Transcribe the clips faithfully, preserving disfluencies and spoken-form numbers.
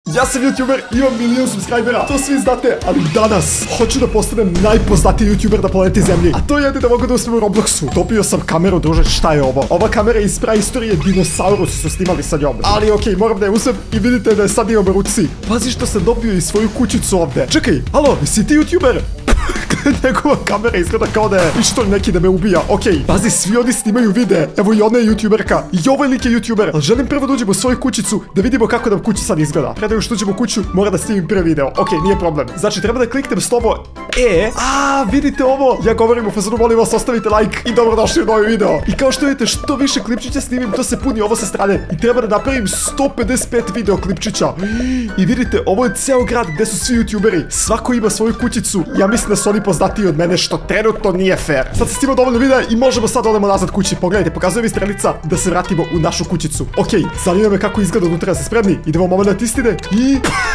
Ja sam YouTuber, imam milion subscribera, to svi znate, ali danas hoću da postanem najpoznatiji YouTuber na planeti Zemlji. A to je da mogu da uspijem u Robloxu. Dobio sam kameru, druže, šta je ovo? Ova kamera je iz praistorije, dinosaurusi su snimali sa njom. Ali okej, moram da je uzem i vidite da je sad imam u ruci. Pazi što sam dobio i svoju kućicu ovde. Čekaj, alo, si ti YouTuber? Njegova kamera izgleda kao da je pištolj neki da me ubija. Okej, pazi, svi oni snimaju videe. Evo i ona je YouTuberka. I ovaj lik je YouTuber. Ali želim prvo da uđemo u svoju kućicu da vidimo kako nam kuća sad izgleda. Pre nego što uđemo u kuću, mora da snimim prvi video. Okej, nije problem. Znači, treba da kliknem slovo E. A, vidite ovo? Ja govorim u fazonu, molim vas, ostavite like i dobrodošli u novi video. I kao što vidite, što više klipčića snimim, to se puni ovo sa strane. I treba da napravim sto pedeset pet video klipčića. I vidite, ovo je ceo grad gde su svi YouTuberi. Svako ima svoju kućicu. Ja mislim da su oni poznatiji od mene, što trenutno nije fair. Sad se snimao dovoljno videa i možemo sad odemo nazad kući. Pogledajte, pokazuje mi strelica da se vratimo u našu kućicu. Okej, zanima me kako izgleda unutra, ste spremni? Idemo moment istine i...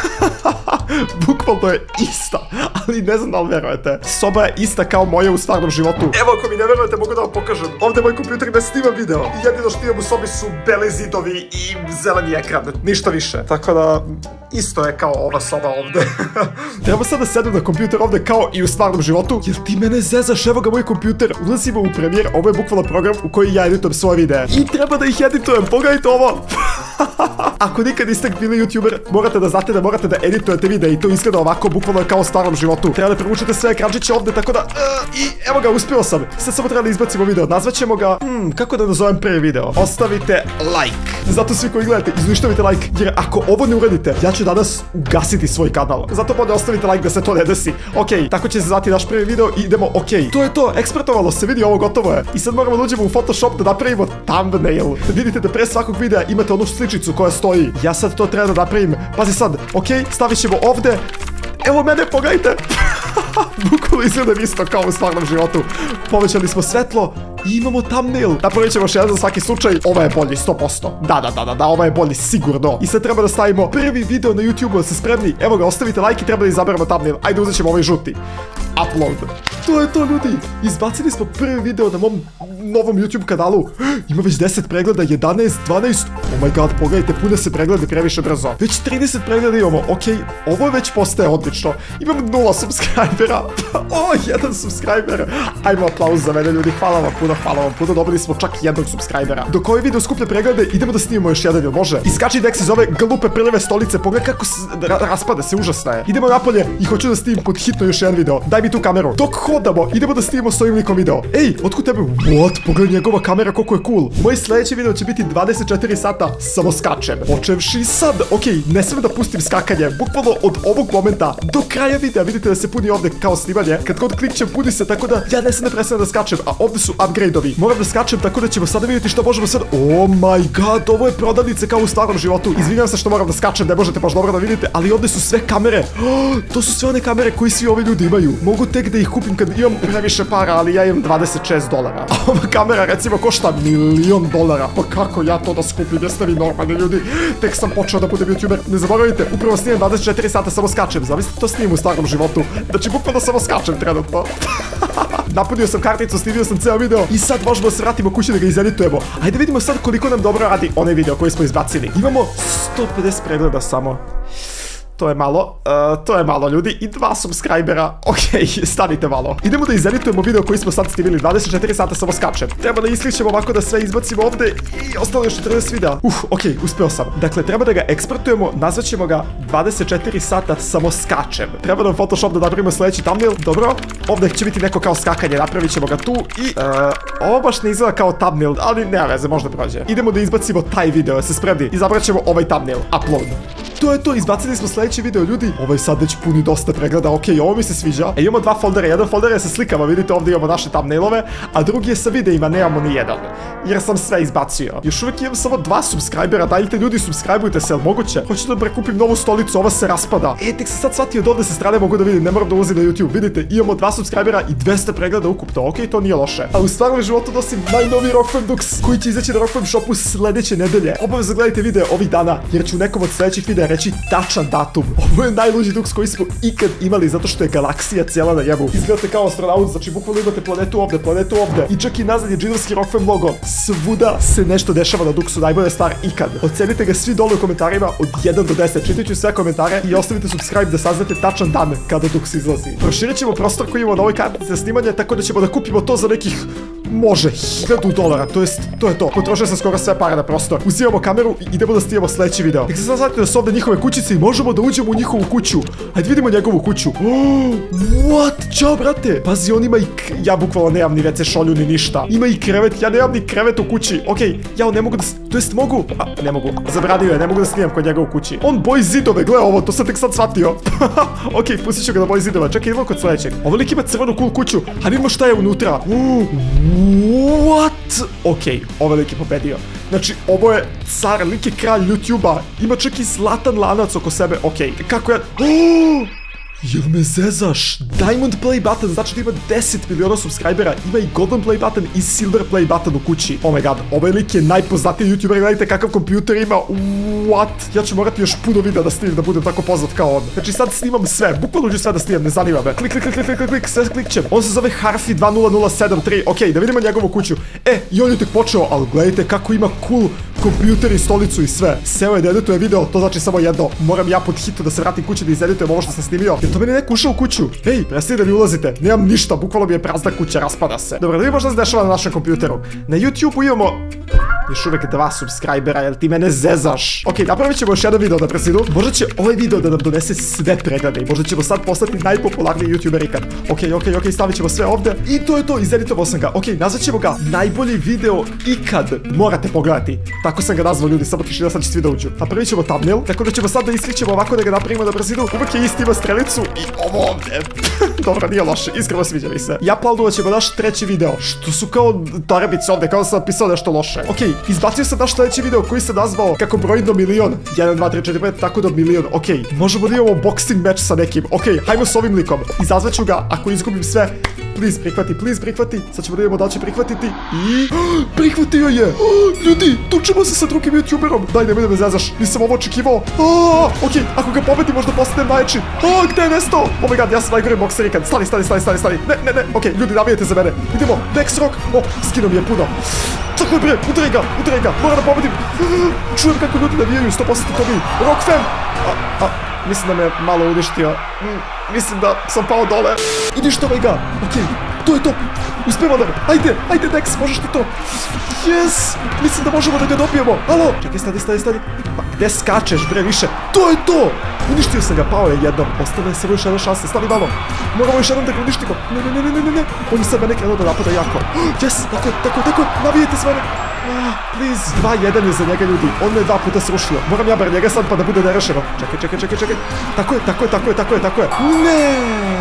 bukvalno je ista, ali ne znam da li verujete. Soba je ista kao moja u stvarnom životu. Evo, ako mi ne verujete, mogu da vam pokažem. Ovdje je moj kompjuter gde snimam video. I jedino što imam u sobi su beli zidovi i zeleni ekran. Ništa više. Tako da, isto je kao ova soba ovde. Treba sad da sedem na kompjuter ovde kao i u stvarnom životu. Jel ti mene zezaš? Evo ga moj kompjuter. Ulazimo u Premiere. Ovo je bukvalno program u koji ja editujem svoje videe. I treba da ih editujem. Pogledajte ovo. Ako nikad niste bili YouTuber, morate da znate da morate da editujete videe i to izgleda ovako, bukvalno kao u stvarnom životu. Treba da privučete sve ekrančiće ovde, tako da... Uh, I evo ga, uspio sam. Sad samo treba da izbacimo video. Nazvaćemo ga... Hmm, kako da nazovem prvi video? Ostavite like. Zato svi koji gledate, izuništavite like, jer ako ovo ne uradite, ja ću danas ugasiti svoj kanal. Zato bolje ostavite like da se to ne desi. Okej, tako će se zvati naš prvi video i idemo, okej. To je to, ekspertovalo se, vidi, ovo gotovo je. I sad moramo da uđemo u Photoshop da napravimo thumbnail. Da vidite da pre svakog videa imate onu sličicu koja stoji. Ja sad to treba da napravim. Pazi sad, okej, stavit ćemo ovde. Evo mene, pogledajte. Bukvalno izgledam isto kao u stvarnom životu. Povećali smo svetlo i imamo thumbnail. Napravit ćemo još jedan za svaki slučaj. Ova je bolji, sto posto. Da, da, da, da, da, ova je bolji, sigurno. I sad treba da stavimo prvi video na YouTube-u, da ste spremni. Evo ga, ostavite like i treba da izaberemo thumbnail. Ajde, uzet ćemo ovaj žuti. Upload. To je to, ljudi. Izbacili smo prvi video na mom novom YouTube kanalu. Ima već deset pregleda, jedanaest, dvanaest. Oh my god, pogledajte, pune se preglede previše brzo. Već trideset pregleda imamo. Okej, ovo već postaje odlično. Imam nula subscribera. O, jedan subscriber. Ajmo aplauz za mene, ljudi. Hvala vam puno, hvala vam puno. Dobili smo čak jednog subscribera. Dok ovaj video skuplja preglede, idemo da snimimo još jedan, jel može? Iskači dek se zove glupe prljave stolice. Pogledaj kako se ra raspada se, užasna je. Idemo napolje i hoću da snimim pod hitno još jedan video. Daj mi tu kameru. Dok hodamo, idemo da snimimo s ovim likom video. Ej, otkud tebe? What? Pogledaj njegova kamera, koliko je cool. Moj sljedeći video će biti dvadeset četiri sata samo skačem. Počevši sad. Okej, ne smem da pustim skakanje. Bukvalno od ovog momenta do kraja videa. Vidite da se puni ovde kao snimanje. Kad god klikćem, puni se, tako da ja ne smem da prestanem da skačem. A ovde su upgrade-ovi. Moram da skačem, tako da ćemo sada vidjeti što možemo sad. Oh my god, ovo je prodavnica kao u stvarnom životu. Izvinjam se što moram da skačem, ne možete baš dobro da vidite, ali ovde su sve kamere. Oh, to su sve one kamere koji svi ovi ljudi imaju. Mogu tek da ih kupim kad imam previše para, ali ja imam dvadeset šest dolara. A ova kamera recimo košta milion dolara. Pa kako ja to da skupim? Jeste vi normalni ljudi? Tek sam počeo da budem YouTuber. Ne zaboravite, upravo snimam dvadeset četiri sata samo skačem. Zamislite, to snimam u stvarnom životu. Znači, bukvalno samo skačem trenutno. Napunio sam karticu, snimio sam ceo video i sad možemo da se vratimo kući da ga izeditujemo. Ajde vidimo sad koliko nam dobro radi onaj video koji smo izbacili. Imamo sto pedeset pregleda samo. To je malo, uh, to je malo ljudi i dva subscribera. Okej, stanite malo. Idemo da izeditujemo video koji smo sad snimili, dvadeset četiri sata samo skačem. Treba da iskličemo ovako da sve izbacimo ovde i ostalo još četrnaest videa. Uf, okej, uspeo sam. Dakle, treba da ga eksportujemo, nazvaćemo ga dvadeset četiri sata samo skačem. Treba nam Photoshop da napravimo sljedeći thumbnail. Dobro, ovdje će biti neko kao skakanje, napravit ćemo ga tu i... Uh, ovo baš ne izgleda kao thumbnail, ali nema veze, možda prođe. Idemo da izbacimo taj video, se spremni. Izabrat ćemo ovaj thumbnail, upload. To je to, izbacili smo sljedeći video, ljudi. Ovaj sad već puni dosta pregleda, okej, ovo mi se sviđa. E, imamo dva foldera, jedan folder je sa slikama, vidite ovdje imamo naše thumbnailove, a drugi je sa videima, nemamo ni jedan. Jer sam sve izbacio. Još uvijek imam samo dva subscribera, dajte ljudi, subscribeujte se, jel moguće? Hoću da prekupim novu stolicu, ova se raspada. E, tek se sad shvatio od ovdje sa strane mogu da vidim, ne moram da ulazim na YouTube, vidite, imamo dva subscribera i dvesta pregleda ukupno, okej, to nije loše. A u stvarnom životu nosim najnoviji Rockfam Dux, koji će izaći na Rockfam shopu sljedeće nedelje. Obavezno gledajte video ovih dana, jer ću u nekom od sljedećih videa reći tačan datum. datum. Ovo je najluđi duks koji smo ikad imali, zato što je galaksija cijela na njemu. Izgledate kao astronaut, znači bukvalno imate planetu ovde, planetu ovde. I čak i nazad je džinovski Rockfam logo. Svuda se nešto dešava na duksu, najbolja stvar ikad. Ocenite ga svi dole u komentarima od jedan do deset. Čitajte sve komentare i ostavite subscribe da saznate tačan dan kada duks izlazi. Proširit ćemo prostor koji imamo na ovoj kartici za snimanje, tako da ćemo da kupimo to za nekih može, hiljadu dolara, to jest, to je to. Potrošio sam skoro sve pare na prostor. Uzimamo kameru i idemo da snimamo sljedeći video. Nek se sad znate da su ovdje njihove kućice i možemo da uđemo u njihovu kuću. Hajde vidimo njegovu kuću. Oh, what? Ćao, brate. Pazi, on ima i... Ja bukvalno nemam ni ve ce šolju ni ništa. Ima i krevet, ja nemam ni krevet u kući. Okej, ja ne mogu da... To jest mogu... A, ne mogu. Zabradio je, ne mogu da snimam kod njega u kući. On boji zidove, gle ovo, to sam tek sad shvatio. Okej, pustit ću ga da boji zidove. Čekaj, idemo kod sljedećeg. Ovo lik ima crvenu cool kuću. A vidimo šta je unutra. Oh, what? Okej, ovaj lik je pobedio. Znači, ovo je car, lik je kralj YouTube-a. Ima čak i zlatan lanac oko sebe. Okej, kako ja... Oh! Jel me zezaš? Diamond play button, znači da ima deset miliona subscribera, ima i golden play button i silver play button u kući. Oh my god, ovaj lik je najpoznatiji YouTuber, gledajte kakav kompjuter ima, what? Ja ću morati još puno videa da snimam, da budem tako poznat kao on. Znači sad snimam sve, bukvalno ću sve da snimam, ne zanima me. Klik, klik, klik, klik, klik, klik, sve klikćem. On se zove Harfi dva nula nula sedam tri, okej, da vidimo njegovu kuću. E, i on je tek počeo, ali gledajte kako ima cool kompjuter i stolicu i sve. Seo je da edituje video, to znači samo jedno. Moram ja pod hitu da se vratim kući da izeditujem ovo što sam snimio. Jer to meni neko ušao u kuću. Ej, prestani da mi ulazite. Nemam ništa, bukvalno mi je prazna kuća, raspada se. Dobro, da vidimo šta se dešava na našem kompjuteru. Na YouTubeu imamo... još uvek dva subscribera, jel ti mene zezaš? Okej, napravit ćemo još jedan video na brzinu. Možda će ovaj video da nam donese sve preglede i možda ćemo sad postati najpopularniji YouTuber ikad. Okej, okej, okej, stavit ćemo sve ovde. I to je to, izeditovao sam ga. Okej, nazvat ćemo ga najbolji video ikad. Morate pogledati. Tako sam ga nazvao, ljudi, samo tišina, sad će svi da uđu. Napravit ćemo thumbnail, tako da ćemo sad da iskličemo ovako da ga napravimo na brzinu. Uvek je isti, ima strelicu i ovo ovde. Dobro, nije loše, iskreno sviđa mi se. Ja uploadovat ćemo naš treći video, što su kao tarabice ovde, kao da sam napisao nešto loše. Okej, izbacio sam naš sljedeći video koji se nazvao kako broji do milion. jedan, dva, tri, četiri, pet, tako do milion. Okej, možemo da imamo boxing match sa nekim. Okej, hajmo s ovim likom. Izazvaću ga, ako izgubim sve, please prihvati, please prihvati. Sad ćemo da vidimo da li će prihvatiti. I... prihvatio je! Ljudi, tučemo se sa drugim YouTuberom. Daj, nemoj da me zezaš, nisam ovo očekivao. Okej, ako ga pobedi možda postanem najjači. A, gde je nestao? Oh my god, ja sam najgori bokser ikad. Stani, stani, stani, stani, stani. Ne, ne, ne, okej, ljudi, navijete za mene. Idemo, next rock. O, skinuo mi je puno. Tako je bre, udaraj ga, udaraj ga, moram da pobedim. Čujem kako ljudi navijaju, sto posto to mi. Rockfam! A, a, mislim da me malo uništio. Mm, mislim da sam pao dole. I ništa ovaj ga, okej, to je to. Uspemo da, ajde, ajde Dex, možeš ti to. Yes, mislim da možemo da ga dobijemo. Alo, čekaj, stani, stani, stani. Pa gde skačeš bre više? To je to! Uništio sam ga, pao je jednom. Ostane samo još jedna šansa, stani malo. Moramo još jednom da ga uništimo. Ne, ne, ne, ne, ne, ne. On je sad mene krenuo da napada jako. Yes, tako je, tako je, tako je, navijete s mene. Please, dva jedan je za njega, ljudi. On me dva puta srušio. Moram ja bar njega sad pa da bude nerešeno. Čekaj, čekaj, čekaj, čekaj. Tako je, tako je, tako je, tako je, tako je. Ne!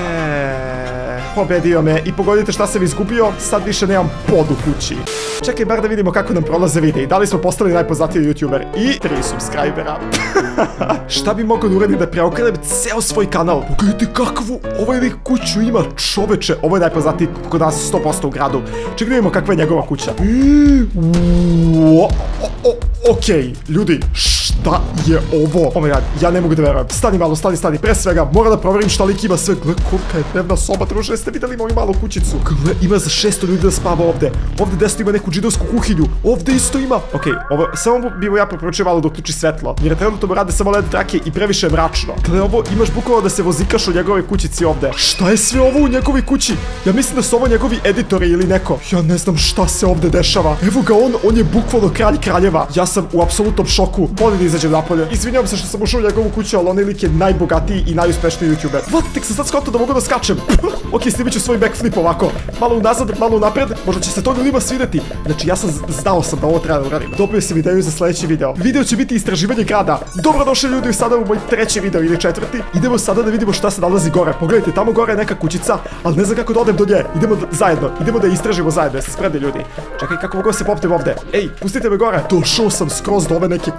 Pobedio me i pogodite šta sam izgubio, sad više nemam pod u kući. Čekaj bar da vidimo kako nam prolaze videi. Da li smo postali najpoznatiji YouTuber? I tri subscribera. Šta bi mogao da uradim da preokrenem ceo svoj kanal? Pogledajte kakvu ovaj lik kuću ima, čoveče. Ovo je najpoznatiji kod nas sto posto u gradu. Čekaj da vidimo kakva je njegova kuća. Okej, ljudi, šta je ovo? Oh my god, ja ne mogu da verujem. Stani malo, stani, stani. Pre svega, moram da proverim šta lik ima sve. Gle, kolika je dnevna soba, druže, jeste videli moju malu kućicu? Gle, ima za šesto ljudi da spava ovde. Ovde desno ima neku džidovsku kuhinju. Ovde isto ima. Okej, ovo, samo bi mu ja preporučio malo da uključi svetlo. Jer trenutno mu rade samo led trake i previše je mračno. Gle, ovo, imaš bukvalno da se vozikaš u njegove kućici ovde. Šta je sve ovo u njegovoj kući? Ja mislim da su ovo njegovi editori ili neko. Ja ne znam šta se ovde dešava. Evo ga on, on je bukvalno kralj kraljeva. Ja sam u apsolutnom šoku. Molim da izađem napolje. Izvinjavam se što sam ušao u njegovu kuću, ali onaj lik je najbogatiji i najuspešniji YouTuber. What? Tek sam sad skontao da mogu da skačem. Ok, snimit ću svoj backflip ovako. Malo unazad, malo napred. Možda će se to ljudima svideti. Znači, ja sam znao sam da ovo treba da uradim. Dobio sam ideju za sljedeći video. Video će biti istraživanje grada. Dobrodošli ljudi sada u moj treći video ili četvrti. Idemo sada da vidimo šta se nalazi gore. Pogledajte, tamo gore je neka kućica, ali ne znam kako da odem do nje. Idemo zajedno. Idemo da istražimo zajedno. Jeste spremni ljudi? Čekaj, kako mogu da se popnem ovde? Ej, pustite me gore. Došao sam skroz do ove neke kuće gore.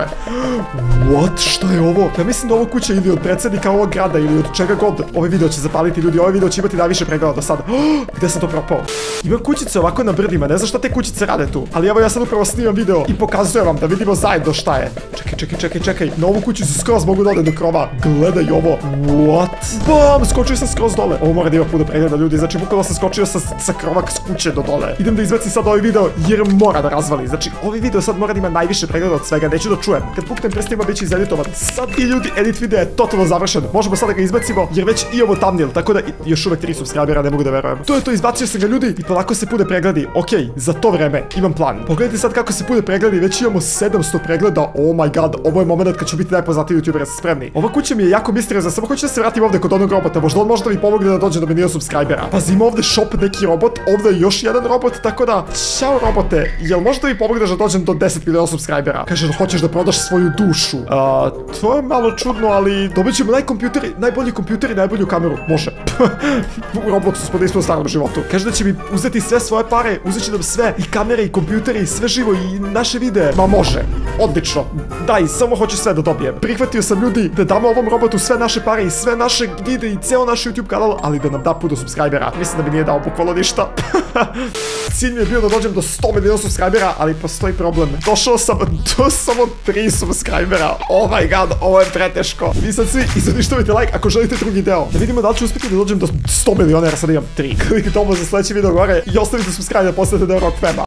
gore. What? Šta je ovo? Ja mislim da ovo kuća ili od predsjednika ovog grada ili od čega god. Ovaj video će zapaliti ljudi, ovaj video će imati najviše pregleda do sada. Gde sam to propao? Ima kućice ovako na brdima, ne znam šta te kućice rade tu. Ali evo ja sad upravo snimam video i pokazujem vam da vidimo zajedno šta je. Čekaj, čekaj, čekaj, čekaj. Na ovu kuću se skroz mogu da odem do krova. Gledaj ovo. What? Bam! Skočio sam skroz dole. Ovo mora da ima puno pregleda ljudi, znači bukvalno sam skočio sa, sa krova s kuće do dole. Idem da izbacim sad ovaj video jer mora da razvali. Znači ovaj video sad mora da ima najviše pregleda od svega, neću da čujem. Kad puknem prstima već izeditovan. Sad i ljudi, edit video je totalno završen. Možemo sad da ga izbacimo jer već i ovo thumbnail, tako da još uvek tri subscribera, ne mogu da verujem. To je to, izbacio sam ga ljudi i polako se pune pregledi. Okej, za to vreme imam plan. Pogledajte sad kako se pune pregledi, već imamo sedamsto pregleda. Oh my god, ovo je moment kad ću biti najpoznatiji youtuber, jeste spremni. Ova kuća mi je jako misteriozna, samo hoću da se vratim ovde kod onog robota, možda on može da mi pomogne da dođe do milion subscribera. Pazi, ima ovde shop neki robot, ovde je još jedan robot, tako da, ćao robote, jel možda mi pomogneš da dođem do deset miliona subscribera? Kaže da hoćeš da prodaš svoju dušu. A, to je malo čudno, ali dobit ćemo najkompjuter, najbolji kompjuter i najbolju kameru. Može. U Robloxu smo da ispod starom životu. Kaže da će mi uzeti sve svoje pare, uzet će nam sve, i kamere, i kompjutere, i sve živo, i naše videe. Ma može. Odlično. Daj, samo hoću sve da dobijem. Prihvatio sam ljudi da damo ovom robotu sve naše pare i sve naše videe i ceo naš YouTube kanal, ali da nam da puno subscribera. Mislim da mi nije dao bukvalno ništa. Cilj mi je bio da dođem do sto miliona subscribera, ali postoji problem. Došao sam do samo tri subscribera. Oh my god, ovo je preteško. Vi sad svi izuništavite like ako želite drugi deo. Da vidimo da li ću uspjeti da dođem do sto miliona jer sad imam tri. Kliknite ovo za sljedeći video gore i ostavite subscribe da postanete deo Rock Fama.